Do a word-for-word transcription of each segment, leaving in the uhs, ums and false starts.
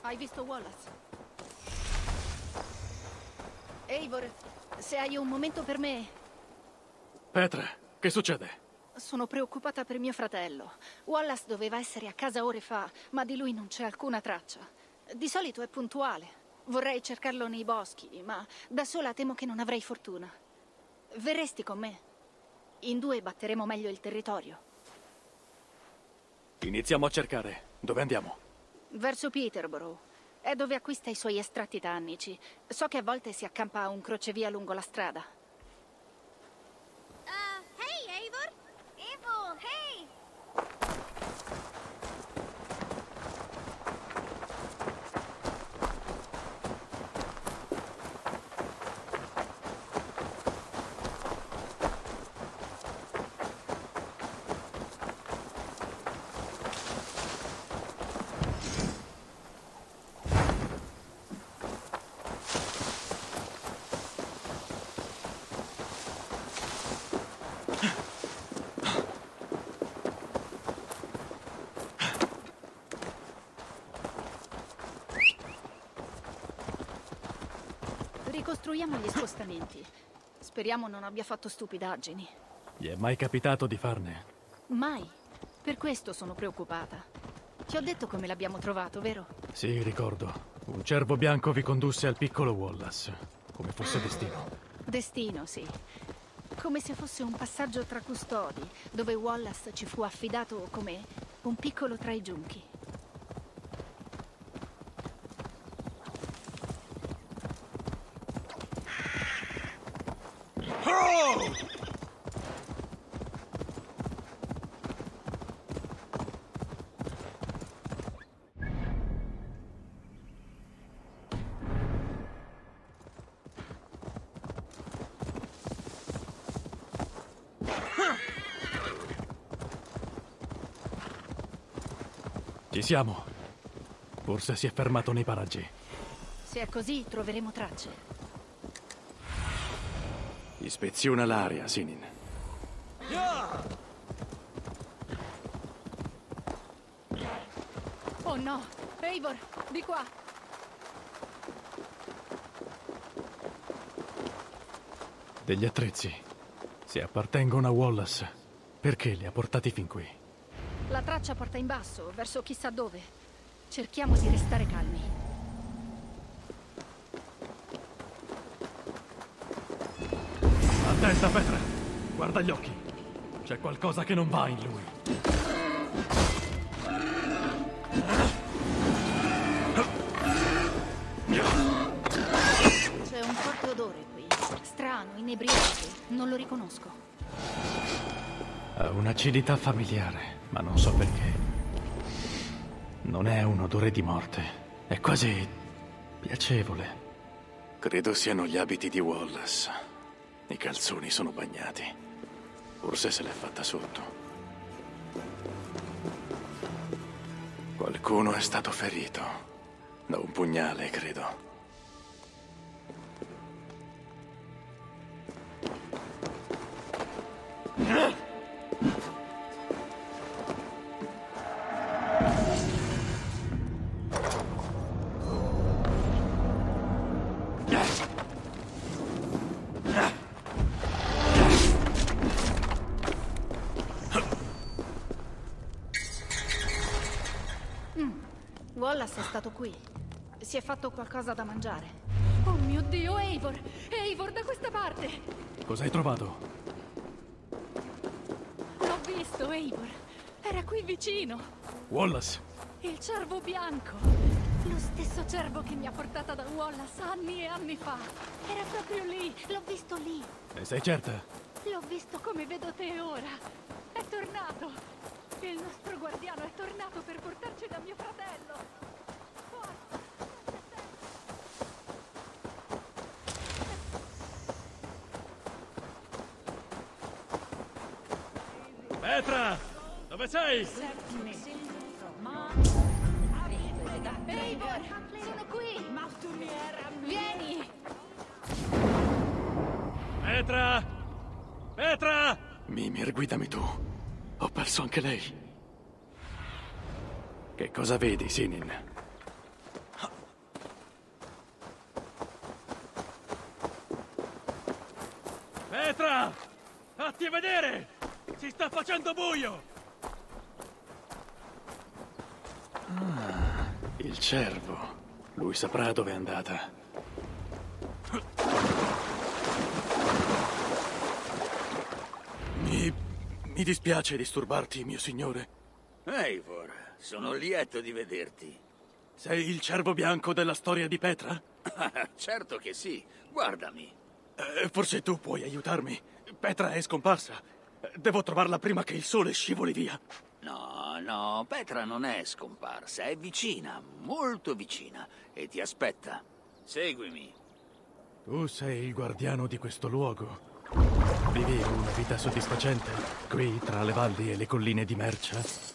Hai visto Wallace? Eivor, se hai un momento per me... Petra, che succede? Sono preoccupata per mio fratello. Wallace doveva essere a casa ore fa, ma di lui non c'è alcuna traccia. Di solito è puntuale. Vorrei cercarlo nei boschi, ma da sola temo che non avrei fortuna. Verresti con me? In due batteremo meglio il territorio. Iniziamo a cercare. Dove andiamo? Verso Peterborough. È dove acquista i suoi estratti tannici. So che a volte si accampa a un crocevia lungo la strada. Uh, hey, Eivor! Eivor, hey! Ricostruiamo gli spostamenti. Speriamo non abbia fatto stupidaggini. Gli è mai capitato di farne? Mai. Per questo sono preoccupata. Ti ho detto come l'abbiamo trovato, vero? Sì, ricordo. Un cervo bianco vi condusse al piccolo Wallace, come fosse destino. Destino, sì. Come se fosse un passaggio tra custodi, dove Wallace ci fu affidato come un piccolo tra i giunchi. Ci siamo. Forse si è fermato nei paraggi. Se è così, troveremo tracce. Ispeziona l'area, Sinin. Oh no! Eivor, di qua! Degli attrezzi. Se appartengono a Wallace, perché li ha portati fin qui? La traccia porta in basso, verso chissà dove. Cerchiamo di restare calmi. Attenta, Petra! Guarda gli occhi. C'è qualcosa che non va in lui. C'è un forte odore qui. Strano, inebriante. Non lo riconosco. Ha un'acidità familiare, ma non so perché. Non è un odore di morte. È quasi piacevole. Credo siano gli abiti di Wallace. I calzoni sono bagnati. Forse se l'è fatta sotto. Qualcuno è stato ferito. Da un pugnale, credo. Wallace è stato qui. Si è fatto qualcosa da mangiare. Oh mio Dio, Eivor! Eivor, da questa parte! Cosa hai trovato? L'ho visto, Eivor. Era qui vicino. Wallace! Il cervo bianco. Lo stesso cervo che mi ha portata da Wallace anni e anni fa. Era proprio lì. L'ho visto lì. Ne sei certa? L'ho visto come vedo te ora. È tornato. Il nostro guardiano è tornato per portarci da mio fratello. Petra! Dove sei? Eivor, sono qui! Vieni! Petra! Petra! Mimir, guidami tu. Ho perso anche lei. Che cosa vedi, Sinin? Petra! Fatti vedere! Si sta facendo buio! Ah, il cervo. Lui saprà dove è andata. Mi... mi dispiace disturbarti, mio signore. Eivor, sono lieto di vederti. Sei il cervo bianco della storia di Petra? Certo che sì. Guardami. Eh, forse tu puoi aiutarmi. Petra è scomparsa. Devo trovarla prima che il sole scivoli via. No, no, Petra non è scomparsa, è vicina, molto vicina, e ti aspetta. Seguimi. Tu sei il guardiano di questo luogo. Vivi una vita soddisfacente qui tra le valli e le colline di Mercia?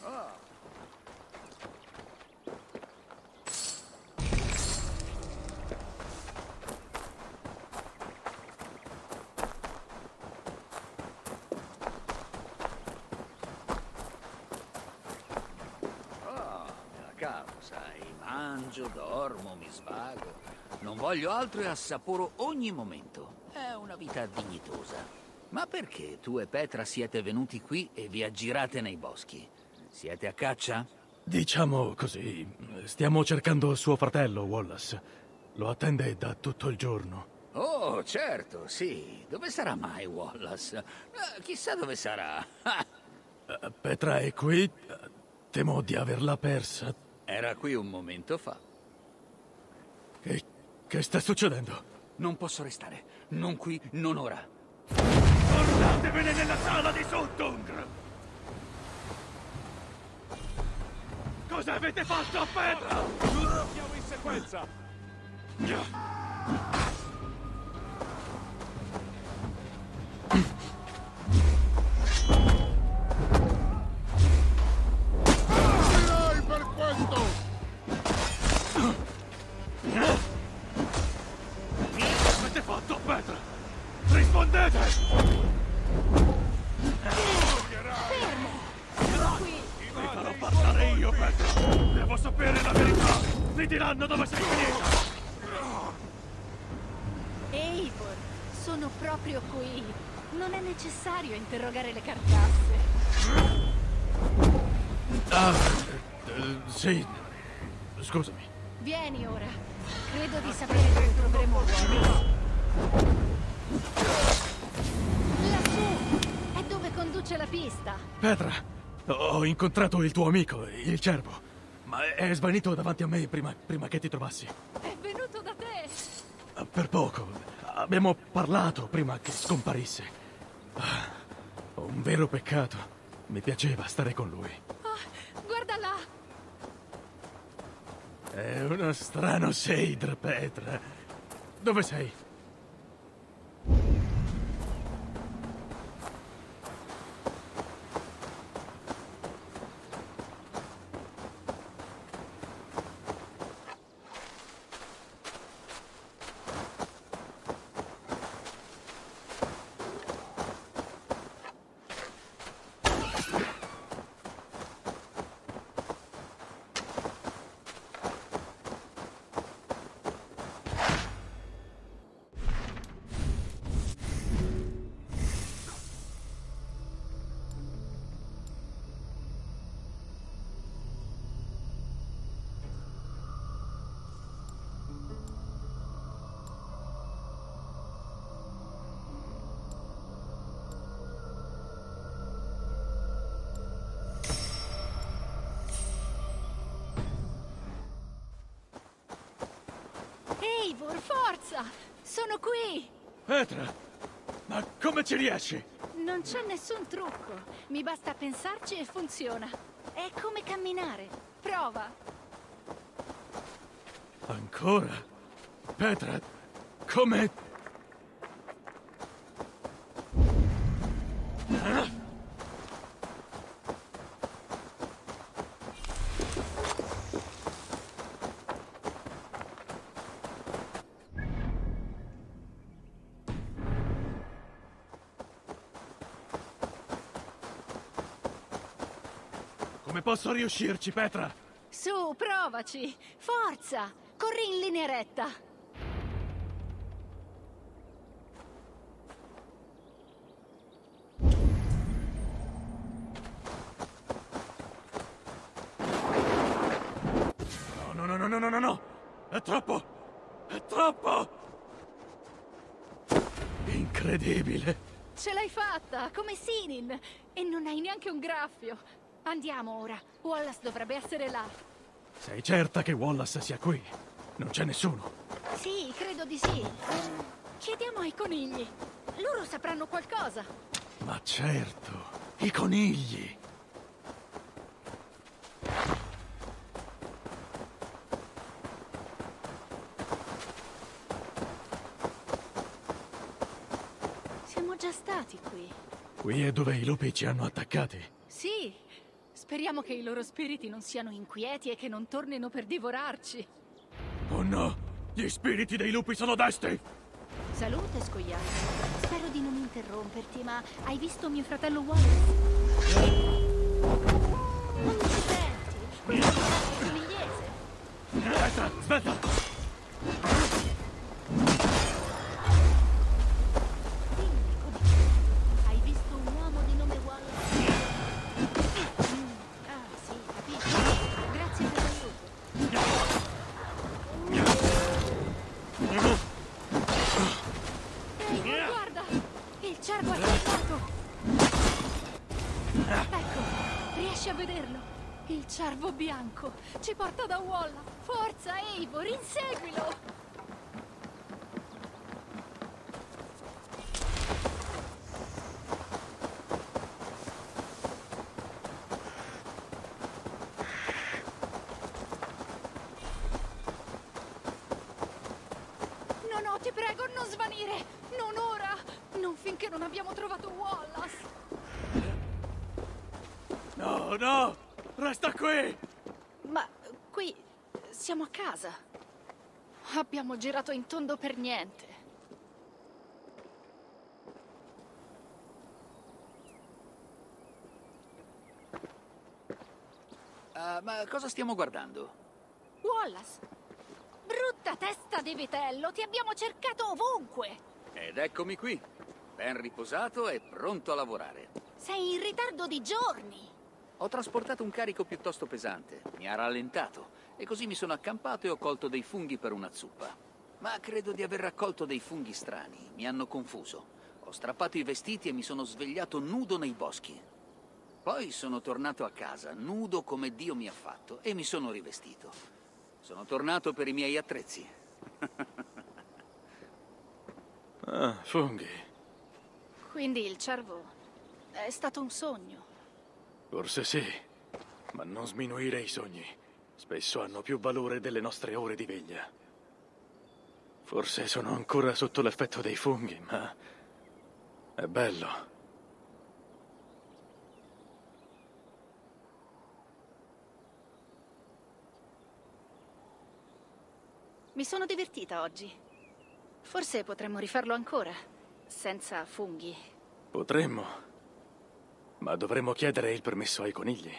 Sai, mangio, dormo, mi svago. Non voglio altro e assaporo ogni momento. È una vita dignitosa. Ma perché tu e Petra siete venuti qui e vi aggirate nei boschi? Siete a caccia? Diciamo così, stiamo cercando suo fratello, Wallace. Lo attende da tutto il giorno. Oh, certo, sì. Dove sarà mai Wallace? Eh, chissà dove sarà. uh, Petra è qui? Temo di averla persa. Era qui un momento fa. Che, che sta succedendo? Non posso restare. Non qui, non ora. Portatevene nella sala di Suttung! Cosa avete fatto a Petra? Siamo in sequenza! Rispondete! Fermo! Sono qui! Mi farò parlare io, Petra! Devo sapere la verità! Mi diranno dove sei finita! Eivor, sono proprio qui. Non è necessario interrogare le carcasse. Ah, eh, sì. Scusami. Vieni ora. Credo di sapere dove troveremo Wallace. Lassù! È dove conduce la pista. Petra, ho incontrato il tuo amico, il cervo. Ma è svanito davanti a me prima, prima che ti trovassi. È venuto da te! Per poco. Abbiamo parlato prima che scomparisse. Ah, un vero peccato. Mi piaceva stare con lui. Oh, guarda là! È uno strano Seidr, Petra. Dove sei? Eivor, forza! Sono qui! Petra, ma come ci riesci? Non c'è nessun trucco. Mi basta pensarci e funziona. È come camminare. Prova. Ancora? Petra, come... Ah! Come posso riuscirci, Petra? Su, provaci. Forza! Corri in linea retta. troppo! È troppo! Incredibile! Ce l'hai fatta, come Sinin! E non hai neanche un graffio. Andiamo ora. Wallace dovrebbe essere là. Sei certa che Wallace sia qui? Non c'è nessuno? Sì, credo di sì. Chiediamo ai conigli. Loro sapranno qualcosa. Ma certo, i conigli! Siamo già stati qui. Qui è dove i lupi ci hanno attaccati. Sì. Speriamo che i loro spiriti non siano inquieti e che non tornino per divorarci. Oh no! Gli spiriti dei lupi sono desti! Salute, scoiattolo. Spero di non interromperti, ma hai visto mio fratello Wallace? Non ti senti? Quello che conigliese. Aspetta, aspetta! Dimmi, coniglio. Hai visto un uomo di nome Wallace? Mm, ah, sì, capisco. Grazie per l'aiuto. Ehi, guarda! Il cervo è saltato! Ecco, riesci a vederlo? Il cervo bianco ci porta da Walla. Forza, Eivor, inseguilo! No, no, ti prego, non svanire! Non ora! Non finché non abbiamo trovato Wallace! No, no! Resta qui! Ma qui siamo a casa. Abbiamo girato in tondo per niente. Ah, ma cosa stiamo guardando? Wallace! Brutta testa di vitello, ti abbiamo cercato ovunque! Ed eccomi qui, ben riposato e pronto a lavorare. Sei in ritardo di giorni! Ho trasportato un carico piuttosto pesante, mi ha rallentato e così mi sono accampato e ho colto dei funghi per una zuppa. Ma credo di aver raccolto dei funghi strani, mi hanno confuso. Ho strappato i vestiti e mi sono svegliato nudo nei boschi. Poi sono tornato a casa, nudo come Dio mi ha fatto, e mi sono rivestito. Sono tornato per i miei attrezzi. Ah, funghi. Quindi il cervo è stato un sogno. Forse sì, ma non sminuire i sogni. Spesso hanno più valore delle nostre ore di veglia. Forse sono ancora sotto l'effetto dei funghi, ma è bello. Mi sono divertita oggi. Forse potremmo rifarlo ancora, senza funghi. Potremmo, ma dovremmo chiedere il permesso ai conigli.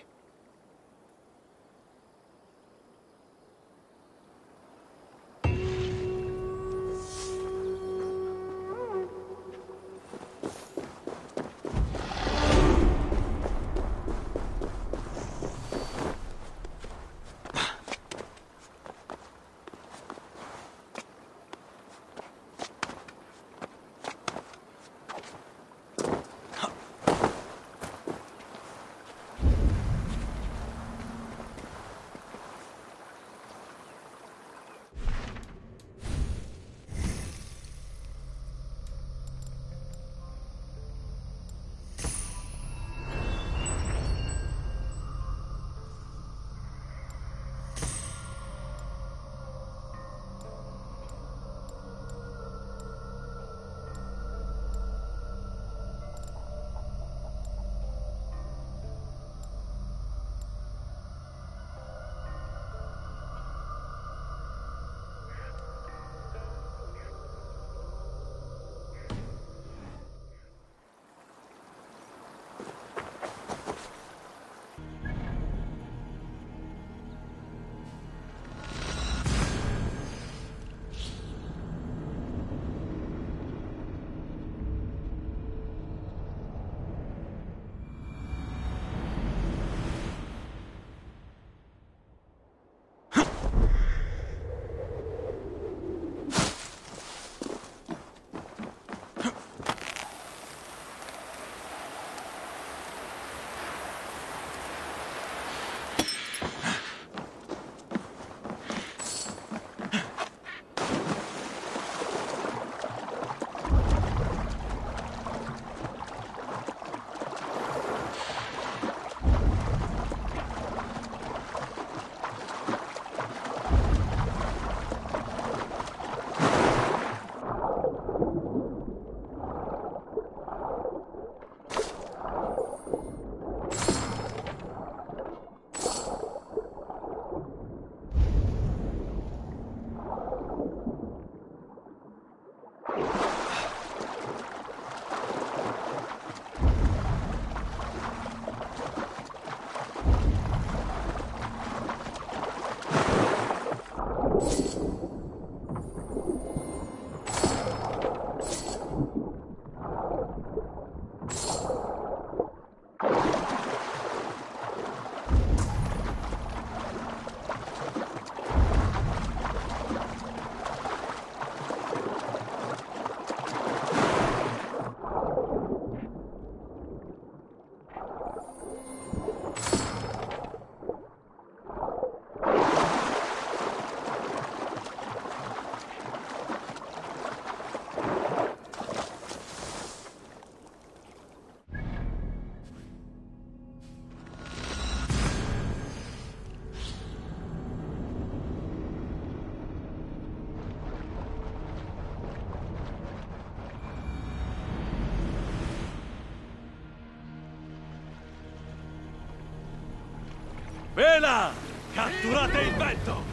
Vela! Catturate il vento!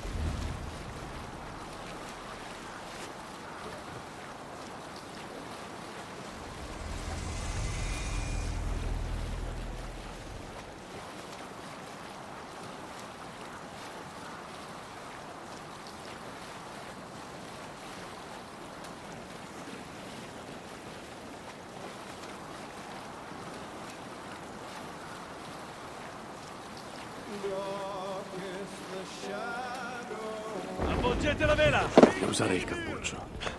Avvolgete la vela! E usare il cappuccio.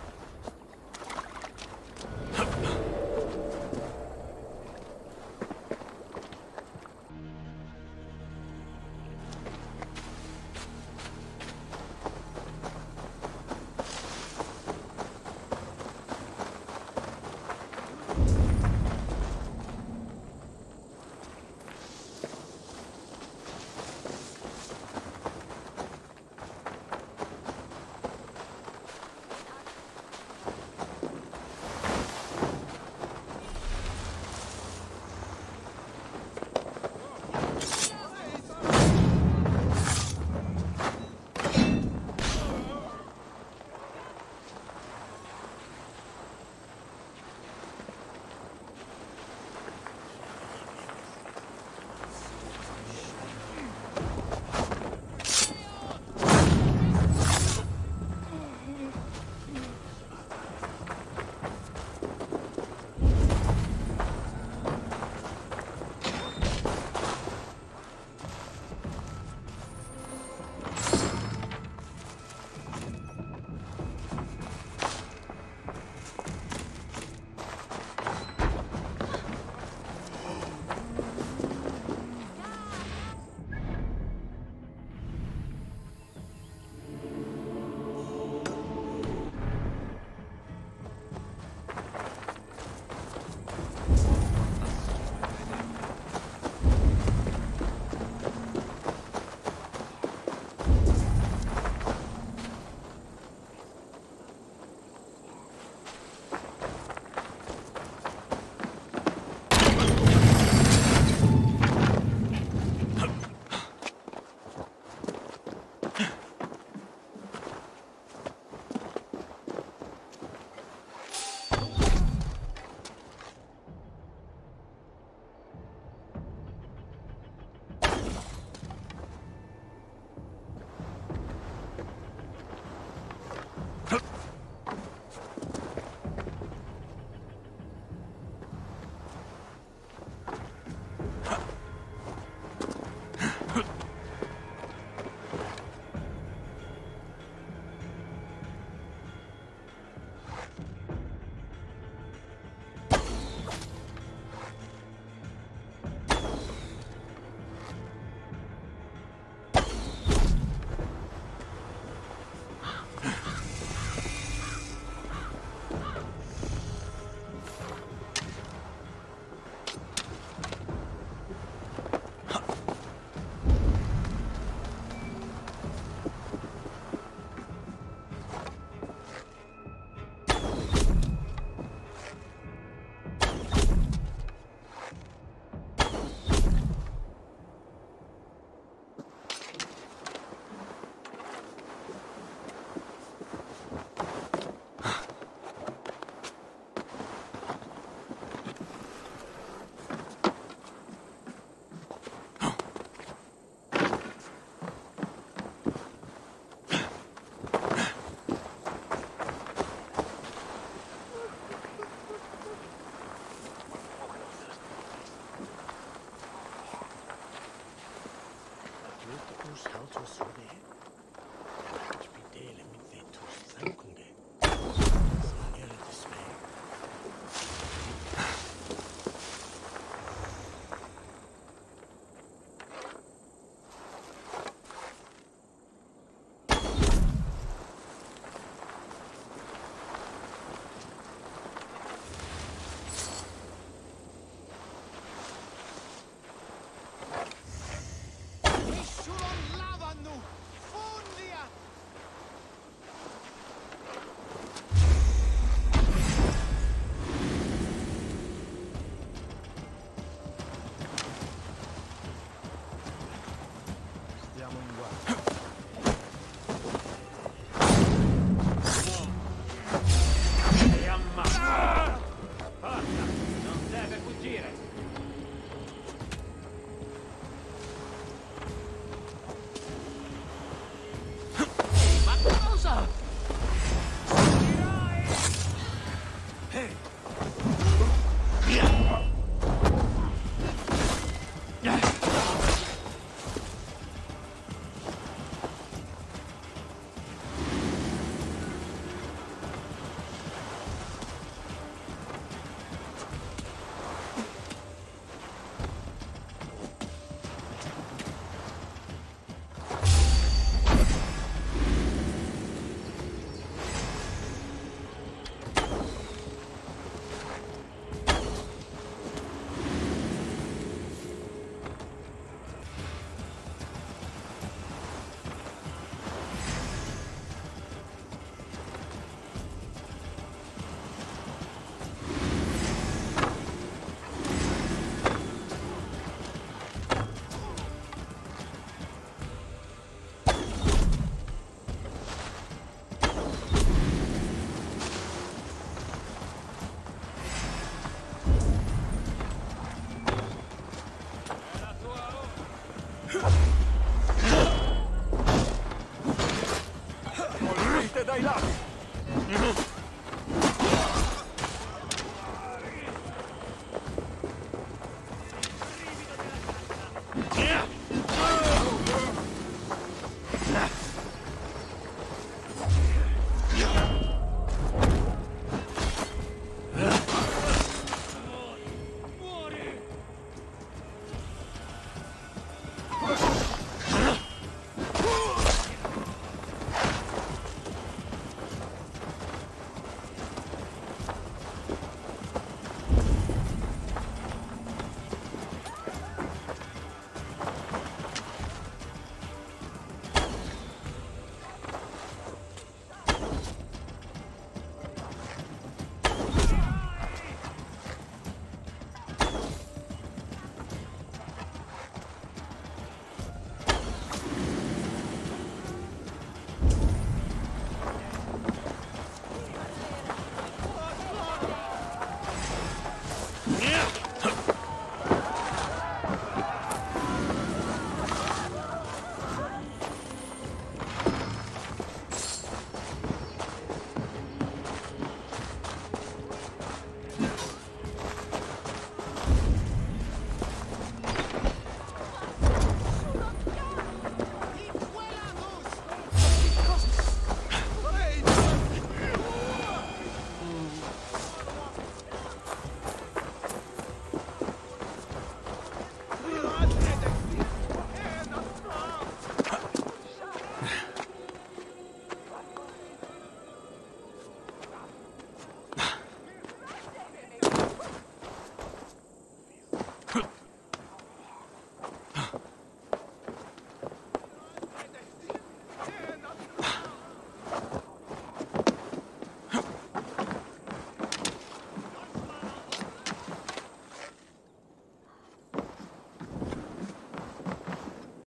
Whose house was surveyed?